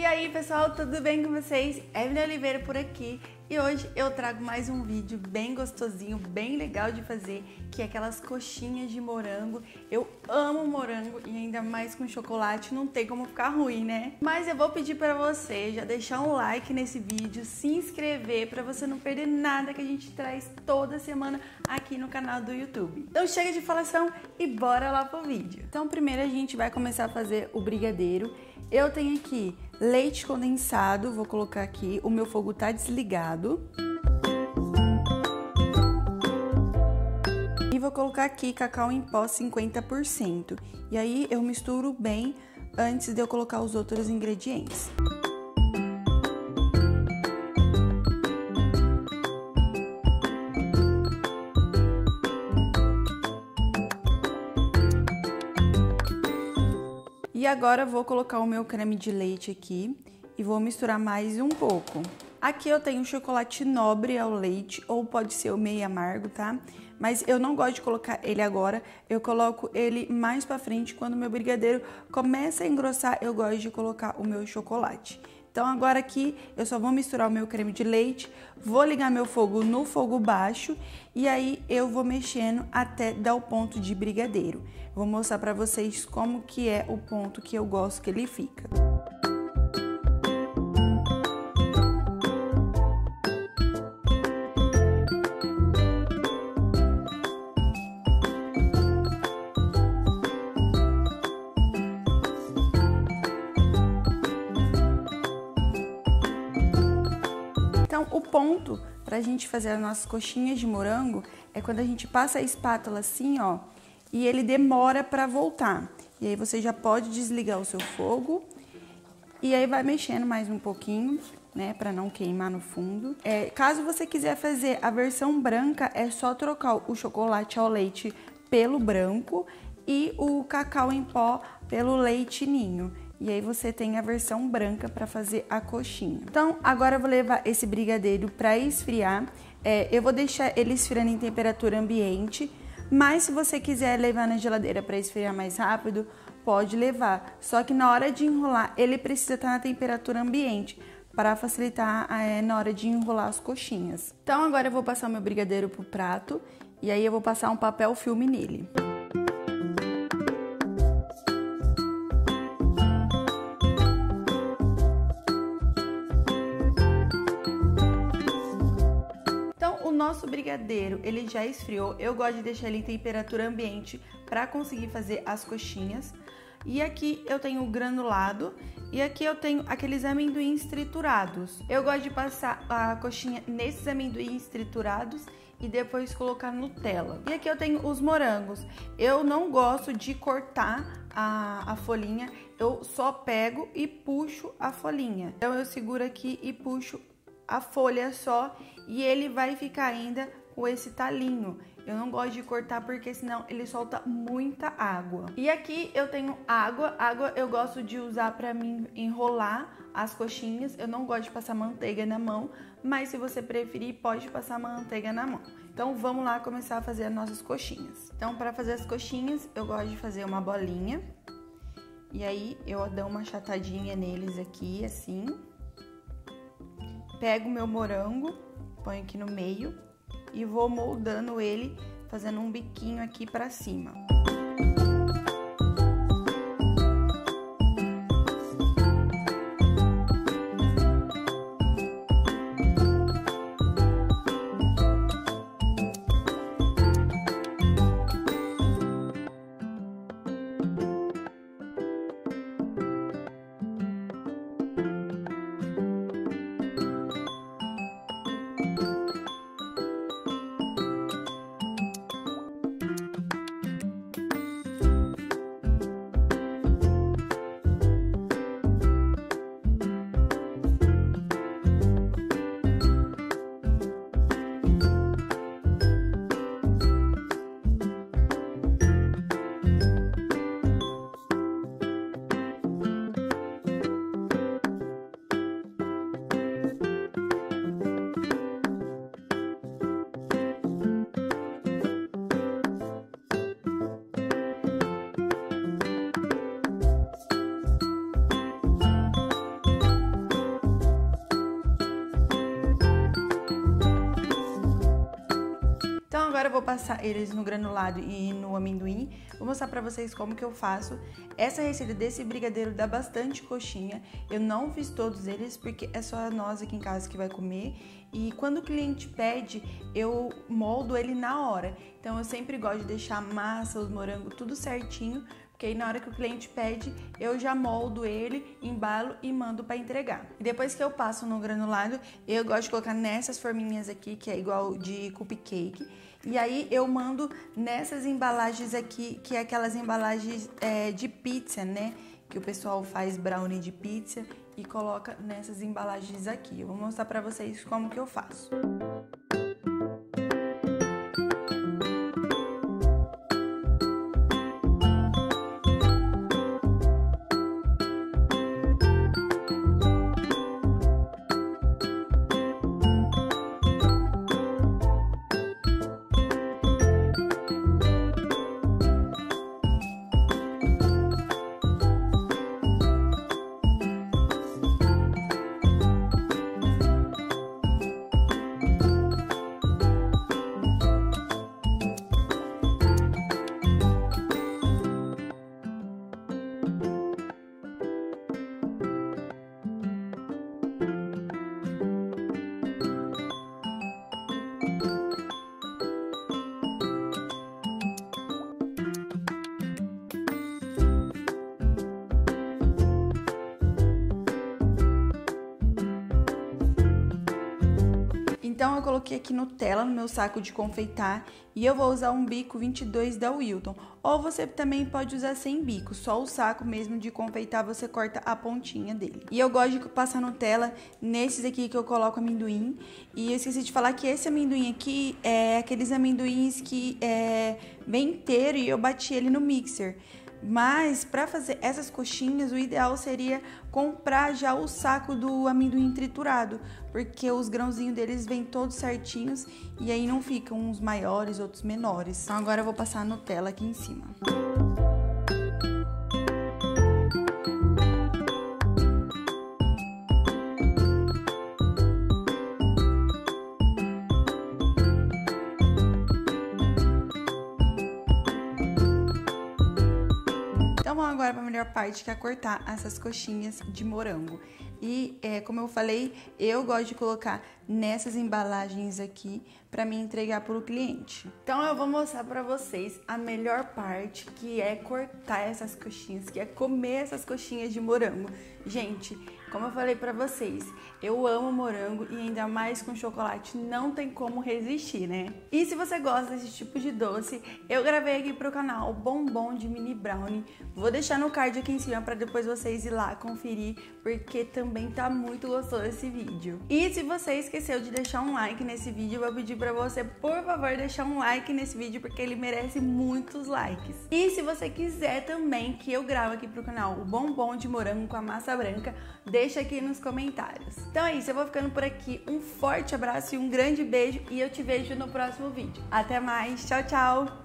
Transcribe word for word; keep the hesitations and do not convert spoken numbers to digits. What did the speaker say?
E aí pessoal, tudo bem com vocês? Evelyn Oliveira por aqui e hoje eu trago mais um vídeo bem gostosinho, bem legal de fazer, que é aquelas coxinhas de morango. Eu amo morango e ainda mais com chocolate, não tem como ficar ruim, né? Mas eu vou pedir para você já deixar um like nesse vídeo, se inscrever para você não perder nada que a gente traz toda semana aqui no canal do YouTube. Então chega de falação e bora lá pro vídeo. Então primeiro a gente vai começar a fazer o brigadeiro. Eu tenho aqui leite condensado, vou colocar aqui, o meu fogo tá desligado. E vou colocar aqui cacau em pó cinquenta por cento. E aí eu misturo bem antes de eu colocar os outros ingredientes. E agora vou colocar o meu creme de leite aqui e vou misturar mais um pouco. Aqui eu tenho chocolate nobre ao leite, ou pode ser o meio amargo, tá? Mas eu não gosto de colocar ele agora, eu coloco ele mais pra frente, quando o meu brigadeiro começa a engrossar, eu gosto de colocar o meu chocolate. Então agora aqui eu só vou misturar o meu creme de leite, vou ligar meu fogo no fogo baixo e aí eu vou mexendo até dar o ponto de brigadeiro. Vou mostrar pra vocês como que é o ponto que eu gosto que ele fica. Então, o ponto pra gente fazer as nossas coxinhas de morango é quando a gente passa a espátula assim, ó, e ele demora pra voltar. E aí você já pode desligar o seu fogo e aí vai mexendo mais um pouquinho, né, pra não queimar no fundo. É, caso você quiser fazer a versão branca, é só trocar o chocolate ao leite pelo branco e o cacau em pó pelo leite ninho. E aí você tem a versão branca para fazer a coxinha. Então, agora eu vou levar esse brigadeiro para esfriar. É, eu vou deixar ele esfriando em temperatura ambiente, mas se você quiser levar na geladeira para esfriar mais rápido, pode levar. Só que na hora de enrolar, ele precisa estar na temperatura ambiente, para facilitar é, na hora de enrolar as coxinhas. Então, agora eu vou passar o meu brigadeiro pro prato, e aí eu vou passar um papel filme nele. Nosso brigadeiro, ele já esfriou, eu gosto de deixar ele em temperatura ambiente para conseguir fazer as coxinhas. E aqui eu tenho o granulado e aqui eu tenho aqueles amendoins triturados. Eu gosto de passar a coxinha nesses amendoins triturados e depois colocar Nutella. E aqui eu tenho os morangos. Eu não gosto de cortar a, a folhinha, eu só pego e puxo a folhinha. Então eu seguro aqui e puxo a folha só e ele vai ficar ainda com esse talinho. Eu não gosto de cortar porque senão ele solta muita água. E aqui eu tenho água. Água eu gosto de usar para mim enrolar as coxinhas. Eu não gosto de passar manteiga na mão, mas se você preferir pode passar manteiga na mão. Então vamos lá começar a fazer as nossas coxinhas. Então para fazer as coxinhas eu gosto de fazer uma bolinha. E aí eu dou uma achatadinha neles aqui assim. Pego o meu morango, ponho aqui no meio e vou moldando ele, fazendo um biquinho aqui pra cima. passar eles no granulado e no amendoim, vou mostrar pra vocês como que eu faço. Essa receita desse brigadeiro dá bastante coxinha. Eu não fiz todos eles porque é só nós aqui em casa que vai comer. E quando o cliente pede, eu moldo ele na hora. Então eu sempre gosto de deixar a massa, os morangos, tudo certinho. Porque aí na hora que o cliente pede, eu já moldo ele, embalo e mando para entregar. E depois que eu passo no granulado, eu gosto de colocar nessas forminhas aqui, que é igual de cupcake. E aí eu mando nessas embalagens aqui, que é aquelas embalagens é, de pizza, né? Que o pessoal faz brownie de pizza e coloca nessas embalagens aqui. Eu vou mostrar para vocês como que eu faço. Então eu coloquei aqui Nutella no meu saco de confeitar e eu vou usar um bico vinte e dois da Wilton. Ou você também pode usar sem bico, só o saco mesmo de confeitar você corta a pontinha dele. E eu gosto de passar Nutella nesses aqui que eu coloco amendoim. E eu esqueci de falar que esse amendoim aqui é aqueles amendoins que é bem inteiro e eu bati ele no mixer. Mas para fazer essas coxinhas, o ideal seria comprar já o saco do amendoim triturado, porque os grãozinhos deles vêm todos certinhos e aí não ficam uns maiores, outros menores. Então agora eu vou passar a Nutella aqui em cima. Então vamos agora para a melhor parte, que é cortar essas coxinhas de morango. E é, como eu falei, eu gosto de colocar nessas embalagens aqui para me entregar para o cliente. Então eu vou mostrar para vocês a melhor parte, que é cortar essas coxinhas, que é comer essas coxinhas de morango. Gente, como eu falei para vocês, eu amo morango e ainda mais com chocolate, não tem como resistir, né? E se você gosta desse tipo de doce, eu gravei aqui pro canal bombom de mini brownie. Vou deixar no card aqui em cima para depois vocês ir lá conferir, porque também tá muito gostoso esse vídeo. E se você esqueceu de deixar um like nesse vídeo, eu vou pedir para você, por favor, deixar um like nesse vídeo, porque ele merece muitos likes. E se você quiser também que eu grave aqui pro canal o bombom de morango com a massa branca, deixa aqui nos comentários. Então é isso, eu vou ficando por aqui. Um forte abraço e um grande beijo e eu te vejo no próximo vídeo. Até mais, tchau, tchau!